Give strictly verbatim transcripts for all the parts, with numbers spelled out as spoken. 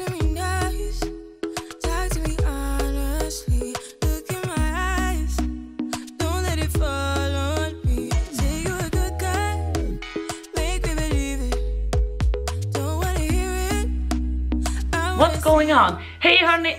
What's going on? Hej hörni!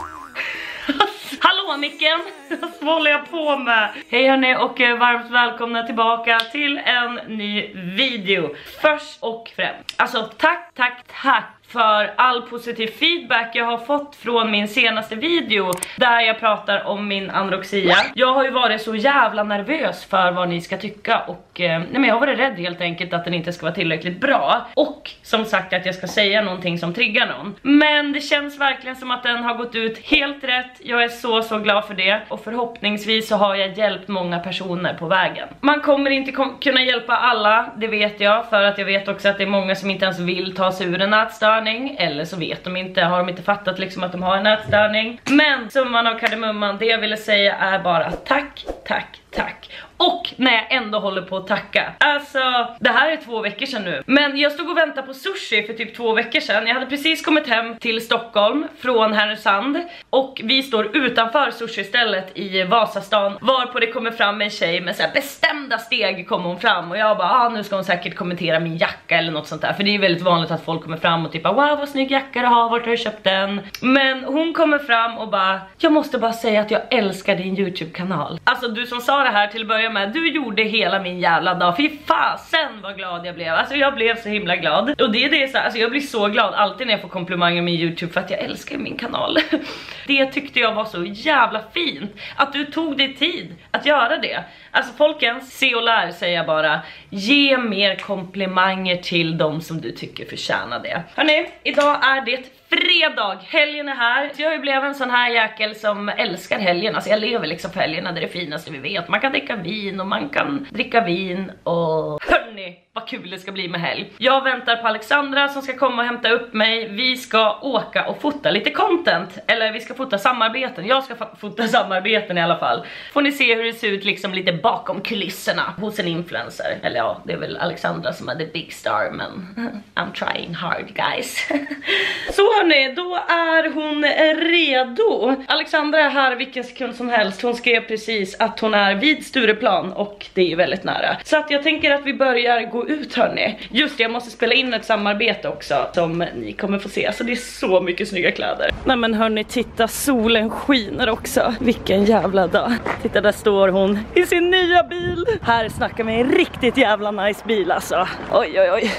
Hallå Nicken! Vad håller jag på med? Hej hörni och varmt välkomna tillbaka till en ny video. Först och främst, alltså tack, tack, tack för all positiv feedback jag har fått från min senaste video där jag pratar om min anorexia. Jag har ju varit så jävla nervös för vad ni ska tycka och eh, nej men jag har varit rädd helt enkelt att den inte ska vara tillräckligt bra och som sagt att jag ska säga någonting som triggar någon. Men det känns verkligen som att den har gått ut helt rätt. Jag är så så glad för det och förhoppningsvis så har jag hjälpt många personer på vägen. Man kommer inte kom kunna hjälpa alla, det vet jag, för att jag vet också att det är många som inte ens vill ta sig ur en ätstörning. Eller så vet de inte, har de inte fattat liksom att de har en ätstörning. Men summan av kardemumman, det jag ville säga är bara tack, tack, tack. Och när jag ändå håller på att tacka. Alltså, det här är två veckor sedan nu. Men jag stod och väntade på sushi för typ två veckor sedan. Jag hade precis kommit hem till Stockholm från Härnösand. Och vi står utanför sushi-stället i Vasastan. Varpå det kommer fram en tjej med så här bestämda steg kommer hon fram. Och jag bara, ah, nu ska hon säkert kommentera min jacka eller något sånt där. För det är väldigt vanligt att folk kommer fram och typ, wow vad snygg jacka du har, vart har du köpt den? Men hon kommer fram och bara, jag måste bara säga att jag älskar din YouTube-kanal. Alltså du som sa det här till att börja med, du gjorde hela min jävla dag. Fy fasen vad glad jag blev. Alltså jag blev så himla glad. Och det är det så, alltså jag blir så glad alltid när jag får komplimanger med YouTube för att jag älskar min kanal. Det tyckte jag var så jävla fint. Att du tog dig tid att göra det. Alltså folkens, se och lär säger jag bara. Ge mer komplimanger till dem som du tycker förtjänar det. Hörrni, idag är det fredag, helgen är här. Jag har ju blivit en sån här jäkel som älskar helgen. Alltså jag lever liksom för helgerna, det är det finaste vi vet. Man kan dricka vin och man kan dricka vin och... Hörrni, vad kul det ska bli med helg. Jag väntar på Alexandra som ska komma och hämta upp mig. Vi ska åka och fota lite content. Eller vi ska fota samarbeten. Jag ska fota samarbeten i alla fall. Får ni se hur det ser ut liksom lite bakom kulisserna hos en influencer. Eller ja, det är väl Alexandra som är the big star, men I'm trying hard guys. Så hörni, då är hon redo. Alexandra är här vilken sekund som helst. Hon skrev precis att hon är vid Stureplan och det är ju väldigt nära. Så att jag tänker att vi börjar gå ut hörni. Just det, jag måste spela in ett samarbete också som ni kommer få se. Så det är så mycket snygga kläder. Nej men hörni, titta, solen skiner också. Vilken jävla dag. Titta, där står hon i sin nya bil. Här snackar vi en riktigt jävla nice bil alltså. Oj oj oj.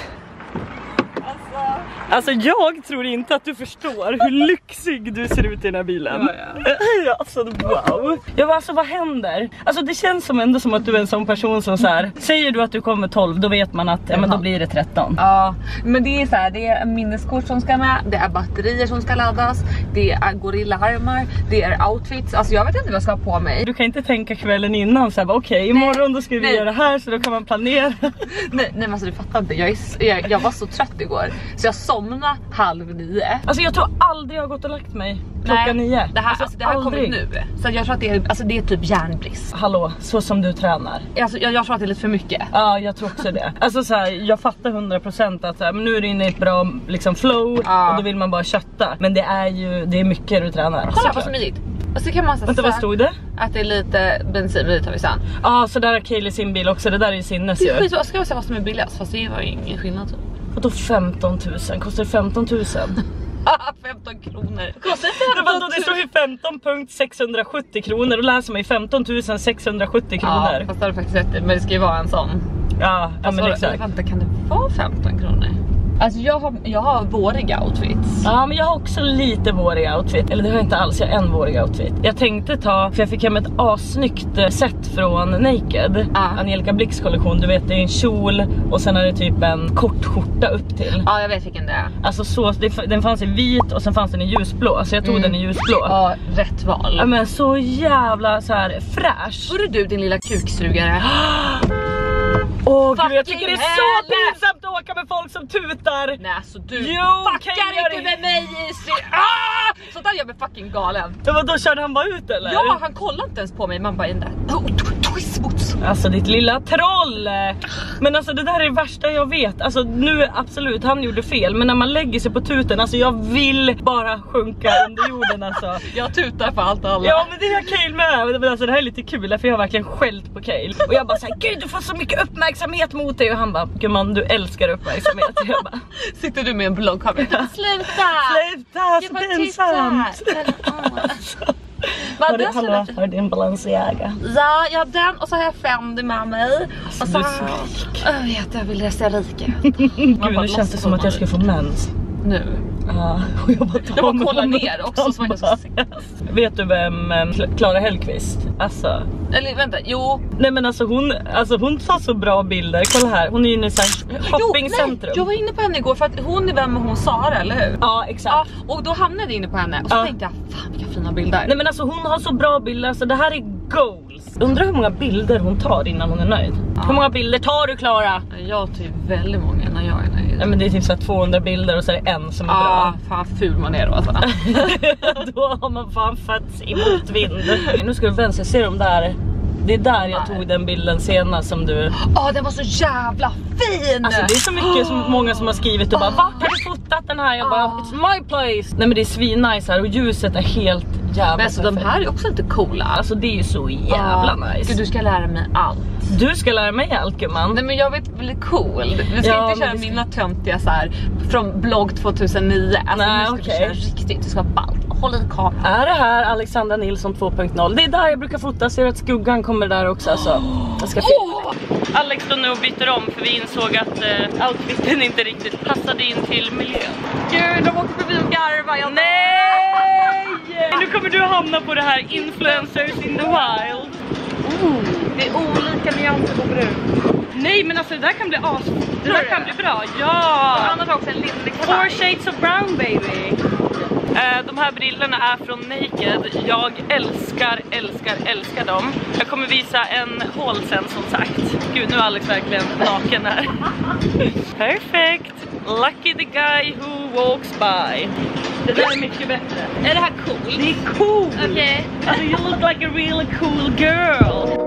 Alltså jag tror inte att du förstår hur lyxig du ser ut i den här bilen. Ja, ja. Alltså wow. Ja, alltså vad händer? Alltså det känns som ändå som att du är en sån person som så här, säger du att du kommer tolv, då vet man att ja, men då blir det tretton. Ja, men det är så här, det är minneskort som ska med, det är batterier som ska laddas, det är gorillaarmar, det är outfits. Alltså jag vet inte vad jag ska ha på mig. Du kan inte tänka kvällen innan så här, okej, okay, imorgon då ska vi nej. göra det här, så då kan man planera. nej, nej men alltså du fattar inte, jag, är, jag, jag var så trött igår så jag somna halv nio. Alltså jag tror aldrig jag har gått och lagt mig klockan Nej, nio. Det här, alltså, alltså, det här har kommit nu. Så jag tror att det är, alltså, det är typ järnbrist. Hallå, så som du tränar. Alltså, jag, jag tror att det är lite för mycket. Ja, jag tror också det. Alltså så här, jag fattar hundra procent att så här, men nu är det inne i ett bra liksom, flow ja. och då vill man bara kötta. Men det är ju, det är mycket du tränar. Kolla vad smidigt. Och så kan man Vänta, vad stod det? Att det är lite bensin, det tar vi sen. Ja, ah, så där har Kaylee sin bil också, det där är ju sinnes ju. Jag ska säga vad som är billigast, fast det var ju ingen skillnad. Vadå femton tusen? Kostar det femton tusen? femton kronor. Kostar det femton tusen? Det står ju femton tusen sexhundrasjuttio kronor. Då läser man ju femton tusen sexhundrasjuttio kronor. Ja, fast det har du faktiskt rätt. Men det ska ju vara en sån. Ja, ja men exakt. Vänta, kan det vara femton kronor? Alltså jag har, jag har våriga outfits. Ja, men jag har också lite våriga outfit. Eller det har jag inte alls, jag har en vårig outfit. Jag tänkte ta, för jag fick hem ett assnyggt set från Naked. Ah. Angelica Blix kollektion, du vet det är en kjol och sen är det typ en kort skjorta upp till. Ja, jag vet vilken det är. Alltså så, det, den fanns i vit och sen fanns den i ljusblå. Så jag tog mm. den i ljusblå. Ja, rätt val. Ja, men så jävla så här fräsch. Hörru du, din lilla kuksugare. Åh gud, jag tycker det är så pinsamt att åka med folk som tutar. Nej, så du jo, fuckar inte med mig i ah! Så där gör mig fucking galen. Ja, vad då körde han bara ut eller? Ja, han kollade inte ens på mig. Man bara in där. Oh, twistbots. Alltså ditt lilla troll. Men alltså det där är det värsta jag vet. Alltså nu absolut, han gjorde fel. Men när man lägger sig på tuten, alltså jag vill bara sjunka under jorden alltså. Jag tutar för allt och alla. Ja men det är Cale med. Men alltså det här är lite kul för jag har verkligen skällt på Cale. Och jag bara såhär, gud du får så mycket uppmärksamhet mot dig. Och han bara, gumman du älskar uppmärksamhet. Och jag bara, sitter du med en bloggkamera? Sluta! Sluta, så pinsamt. Har du, hallå, har du en Balenciaga? Ja, jag har den och så har jag Fendi med mig. Alltså, och så du är så rik. Jag vet, jag vill resa rika. Gud, nu känns det som att jag ska få mens. Nu? Ja, och jag bara, jag bara kollar ner också så man kan se. Vet du vem Clara Hellqvist? Alltså. Eller vänta, jo. Nej men alltså hon, alltså hon tar så bra bilder. Kolla här, hon är inne i sån shoppingcentrum. Jag var inne på henne igår för att hon är vem hon Sara, eller hur? Ja, exakt. Ja, och då hamnade jag inne på henne och så ja. tänkte jag, fan vilka fina bilder. Nej men alltså hon har så bra bilder, så det här är goals. Undrar hur många bilder hon tar innan hon är nöjd. Ja. Hur många bilder tar du, Clara? Jag tar väldigt många när jag är nöjd. Nej men det är typ så här tvåhundra bilder och så är det en som är ja, bra. Ja, fan ful man är då alltså. Då har man fan fötts i motvind. Nu ska du vänster, ser de där? Det är där jag tog den bilden senast som du... Åh, oh, den var så jävla fin! Alltså det är så mycket som många som har skrivit och bara, va? Har du fotat den här? Jag bara, it's my place! Nej men det är svinnice här och ljuset är helt jävla. Men alltså perfekt. De här är också lite coola. Alltså det är ju så jävla oh, nice. Du ska lära mig allt. Du ska lära mig allt, gumman. Nej men jag vet bli cool. Du ska ja, inte köra mina ska... töntiga så här från blogg tjugohundraniio. Alltså nej, nu ska okay. du köra riktigt, du ska ha ballt. Håll i kameran. Är det här Alexandra Nilsson två punkt noll? Det är där jag brukar fota, ser att skuggan kommer där också alltså. Jag ska oh! Alex står nu och byter om för vi insåg att uh, outfiten inte riktigt passade in till miljön. Gud, de åker förbi och garvar. Jag nej! Nu kommer du hamna på det här influencers in the wild. Oh, det är olika nyanser på brun. Nej men alltså det där kan bli as. Det där kan bli bra. Ja. Han har också en liten kavaj. Four shades of brown baby. Uh, de här brillorna är från Naked. Jag älskar, älskar, älskar dem. Jag kommer visa en haul sen som sagt. Gud, nu är Alex verkligen naken här. Perfect. Lucky the guy who walks by. Det där är mycket bättre. Är det här cool? Det är cool. Okej. Okay. Alltså, you look like a really cool girl.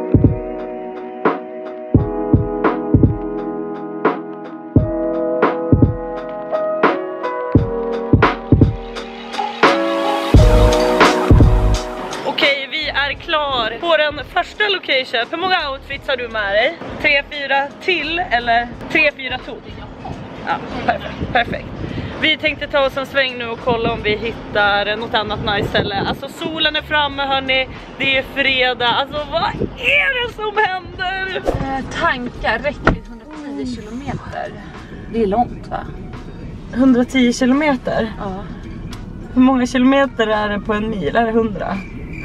Klar på den första location. Hur många outfits har du med dig? Tre, fyra till eller tre, fyra tot? Ja, perfekt, perfekt. Vi tänkte ta oss en sväng nu och kolla om vi hittar något annat nice ställe. Alltså solen är framme hörni, det är fredag. Alltså vad är det som händer? Eh, tankar räcker hundratio kilometer. Det är långt va? hundratio kilometer? Ja. Hur många kilometer är det på en mil? Är det hundra?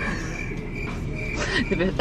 Du vet.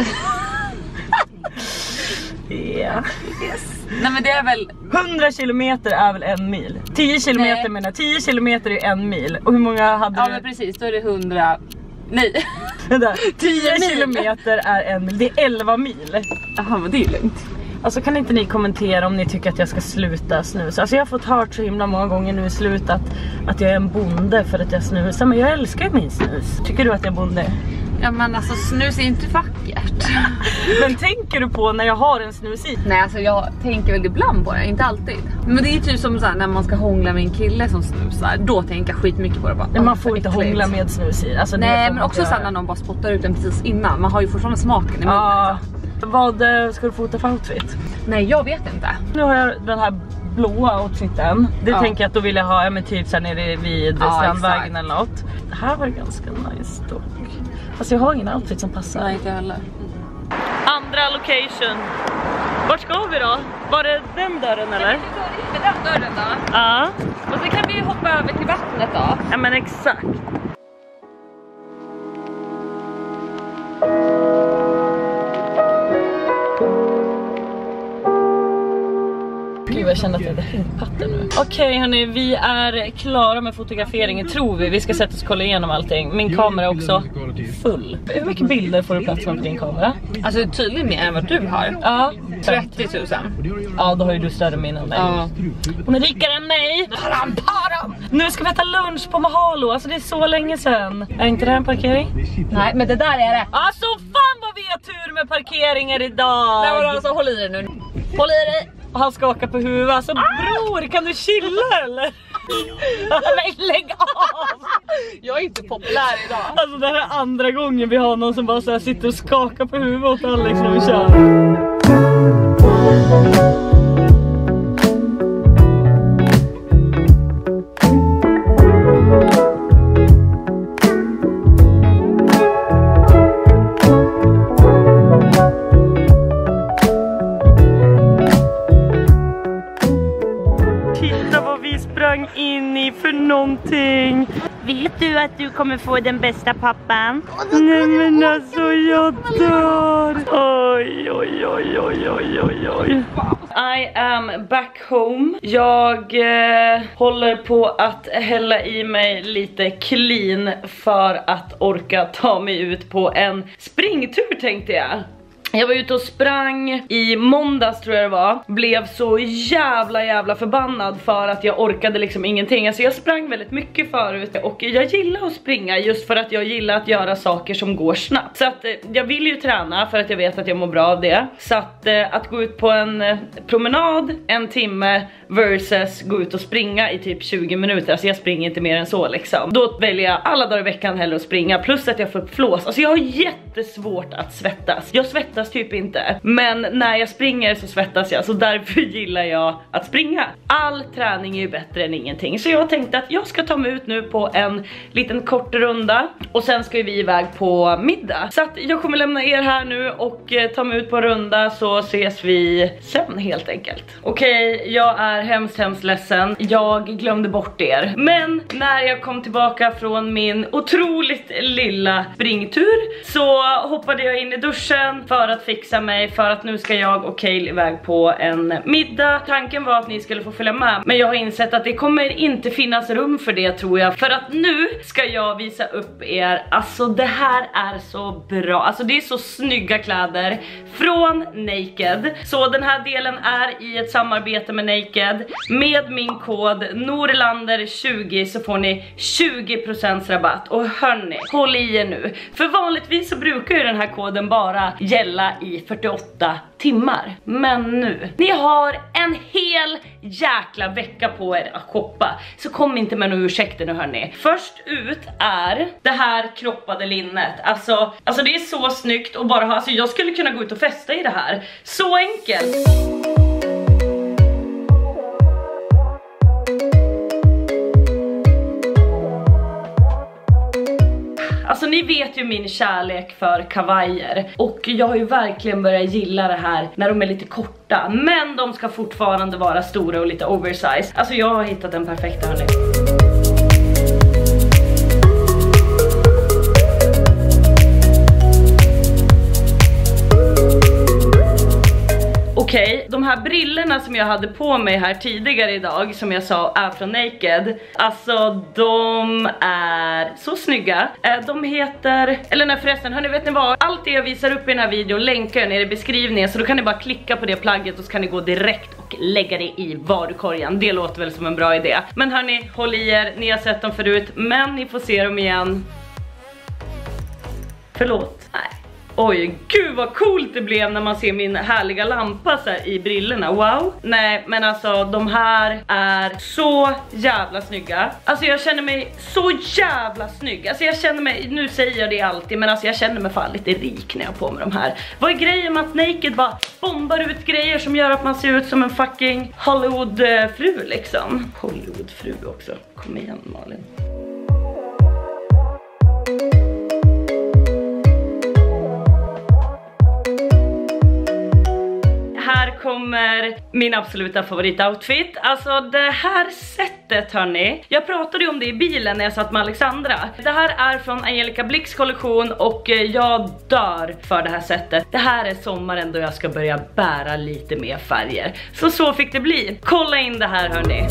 Ja. Yeah. Yes. Nej men det är väl hundra kilometer är väl en mil. tio kilometer menar tio kilometer är en mil. Och hur många hade ja, du? Ja men precis, då är det hundra. Nej. tio kilometer är en mil. Det är elva mil. Jaha, men det är lugnt. Alltså kan inte ni kommentera om ni tycker att jag ska sluta snusa? Alltså jag har fått hört så himla många gånger nu i slutet att, att jag är en bonde för att jag snusar. Men jag älskar min snus. Tycker du att jag är bonde? Ja men alltså snus är inte vackert. Men tänker du på när jag har en snus i? Nej alltså jag tänker väl ibland på det, inte alltid. Men det är typ som så här, när man ska hångla med en kille som snusar. Då tänker jag skit mycket på det bara. Men man får inte hångla med snus i alltså, nej men också så här, när någon bara spottar ut den precis innan. Man har ju fortfarande smaken i munnen ah. liksom. Vad ska du fota för outfit? Nej jag vet inte. Nu har jag den här blåa outfiten. Det ja. tänker jag att då vill jag ha, ja, men typ såhär nere vid ja, Strandvägen eller något. Det här var ganska nice dock. Alltså jag har ingen outfit som passar. Nej inte heller. Andra location. Vart ska vi då? Var det den dörren eller? Ja, vi går in med den dörren då. Ja. Och så kan vi hoppa över till vattnet då. Ja men exakt. Jag kände att jag hade hängpattar nu. Okej okay, hörni, vi är klara med fotograferingen tror vi. Vi ska sätta oss och kolla igenom allting. Min kamera är också full. Hur mycket bilder får du plats med på din kamera? Alltså tydligen mer än vad du har. Ja, trettio tusen. Ja, då har ju du större min än mig. Ja. Hon är rikare än mig. Param, param. Nu ska vi äta lunch på Mahalo. Alltså det är så länge sedan. Är inte det här en parkering? Nej, men det där är det. Alltså fan vad vi tur med parkeringar idag. Nej, men alltså, håll i dig nu. Håll i dig. Han skakar på huvudet. Alltså bror, kan du chilla eller? Men lägg av. Jag är inte populär idag. Alltså det här är andra gången vi har någon som bara så här sitter och skakar på huvudet åt Alex när vi kör. In i för någonting. Vet du att du kommer få den bästa pappan? Nej men alltså jag dör. Oj oj oj oj oj oj oj. I am back home. Jag eh, håller på att hälla i mig lite clean för att orka ta mig ut på en springtur tänkte jag. Jag var ute och sprang i måndags tror jag det var. Blev så jävla jävla förbannad för att jag orkade liksom ingenting. Alltså jag sprang väldigt mycket förut och jag gillar att springa just för att jag gillar att göra saker som går snabbt. Så att jag vill ju träna för att jag vet att jag mår bra av det. Så att, att gå ut på en promenad en timme versus gå ut och springa i typ tjugo minuter. Alltså jag springer inte mer än så liksom. Då väljer jag alla dagar i veckan hellre att springa. Plus att jag får upp flås. Alltså jag har jättesvårt att svettas. Jag svettas typ inte. Men när jag springer så svettas jag. Så därför gillar jag att springa. All träning är ju bättre än ingenting. Så jag tänkte att jag ska ta mig ut nu på en liten kort runda. Och sen ska vi iväg på middag. Så att jag kommer lämna er här nu och eh, ta mig ut på en runda. Så ses vi sen helt enkelt. Okej, okay, jag är hemskt hemskt ledsen. Jag glömde bort er. Men när jag kom tillbaka från min otroligt lilla springtur så hoppade jag in i duschen för att fixa mig, för att nu ska jag och Kale iväg på en middag. Tanken var att ni skulle få följa med, men jag har insett att det kommer inte finnas rum för det tror jag. För att nu ska jag visa upp er. Alltså det här är så bra. Alltså det är så snygga kläder från Naked. Så den här delen är i ett samarbete med Naked. Med min kod Norlander tjugo så får ni tjugo procent rabatt. Och hörni, håll i er nu. För vanligtvis så brukar ju den här koden bara gälla i fyrtioåtta timmar. Men nu, ni har en hel jäkla vecka på er att shoppa. Så kom inte med några ursäkter nu hörni. Först ut är det här kroppade linnet. Alltså, alltså det är så snyggt och bara ha, alltså jag skulle kunna gå ut och festa i det här. Så enkelt. Alltså ni vet ju min kärlek för kavajer. Och jag har ju verkligen börjat gilla det här när de är lite korta. Men de ska fortfarande vara stora och lite oversize. Alltså jag har hittat den perfekta hörni. Okej, okay, de här brillorna som jag hade på mig här tidigare idag, som jag sa är från Naked. Alltså de är så snygga. De heter, eller nej förresten, hörni vet ni vad? Allt det jag visar upp i den här videon länkar jag ner i beskrivningen. Så då kan ni bara klicka på det plagget och så kan ni gå direkt och lägga det i varukorgen. Det låter väl som en bra idé. Men hörni, håll i er, ni har sett dem förut. Men ni får se dem igen. Förlåt, nej. Oj, gud vad coolt det blev när man ser min härliga lampa så här i brillorna. Wow. Nej, men alltså de här är så jävla snygga. Alltså jag känner mig så jävla snygg. Alltså jag känner mig, nu säger jag det alltid, men alltså jag känner mig fan lite rik när jag har på mig de här. Vad är grejen med att Naked bara bombar ut grejer som gör att man ser ut som en fucking Hollywoodfru liksom. Hollywoodfru också. Kom igen Malin. Här kommer min absoluta favoritoutfit. Alltså det här sättet hörni. Jag pratade ju om det i bilen när jag satt med Alexandra. Det här är från Angelica Blix kollektion och jag dör för det här sättet. Det här är sommaren då jag ska börja bära lite mer färger. Så så fick det bli. Kolla in det här hörni.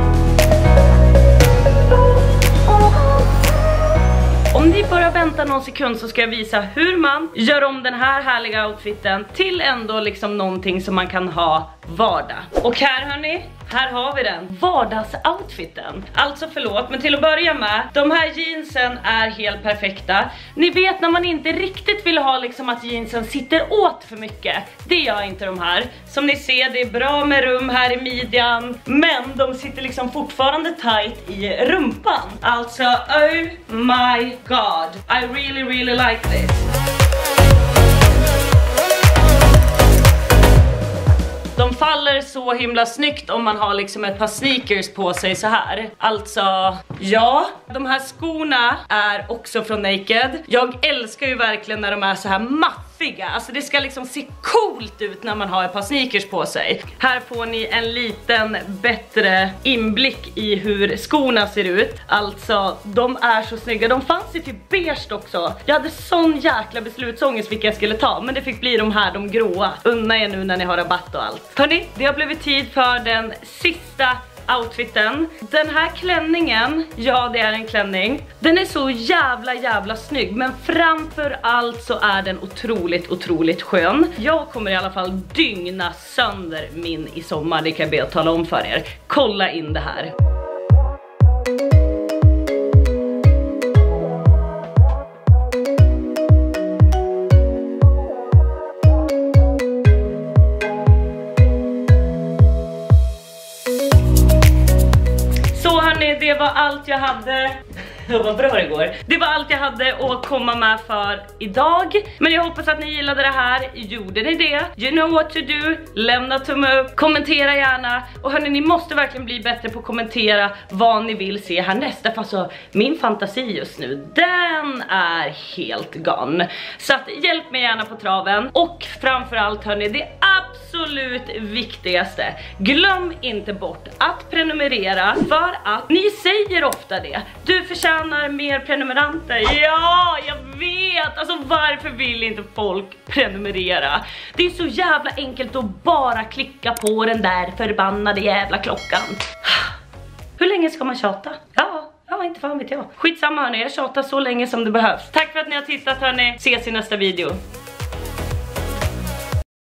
Om ni bara väntar någon sekund så ska jag visa hur man gör om den här härliga outfiten till ändå liksom någonting som man kan ha vardag. Och här hörni, här har vi den vardagsoutfiten. Alltså förlåt, men till att börja med, de här jeansen är helt perfekta. Ni vet när man inte riktigt vill ha liksom att jeansen sitter åt för mycket. Det gör inte de här. Som ni ser, det är bra med rum här i midjan, men de sitter liksom fortfarande tight i rumpan. Alltså, oh my god, I really really like this. De faller så himla snyggt om man har liksom ett par sneakers på sig så här. Alltså, ja, de här skorna är också från Naked. Jag älskar ju verkligen när de är så här maffiga. Alltså det ska liksom se coolt ut när man har ett par sneakers på sig. Här får ni en liten bättre inblick i hur skorna ser ut. Alltså, de är så snygga. De fanns i typ beige också. Jag hade sån jäkla beslutsångest vilka jag skulle ta, men det fick bli de här, de gråa. Unna er nu när ni har rabatt och allt. Hörrni, det har blivit tid för den sista outfiten. Den här klänningen, ja det är en klänning. Den är så jävla jävla snygg, men framför allt så är den otroligt otroligt skön. Jag kommer i alla fall dygna sönder min i sommar, det kan jag be att tala om för er. Kolla in det här. Det var allt jag hade. Vad bra det går. Det var allt jag hade att komma med för idag. Men jag hoppas att ni gillade det här. Gjorde ni det? You know what to do. Lämna tumme upp. Kommentera gärna. Och hörni, ni måste verkligen bli bättre på att kommentera vad ni vill se härnäst. För alltså, min fantasi just nu, den är helt gone. Så att hjälp mig gärna på traven. Och framförallt hörni, det absolut viktigaste, glöm inte bort att prenumerera, för att ni säger ofta det. Du förtjänar mer prenumeranter. Ja, jag vet. Alltså varför vill inte folk prenumerera? Det är så jävla enkelt att bara klicka på den där förbannade jävla klockan. Hur länge ska man tjata? Ja, ja inte fan vet jag. Skitsamma hörni, jag tjatar så länge som det behövs. Tack för att ni har tittat hörni. Ses i nästa video.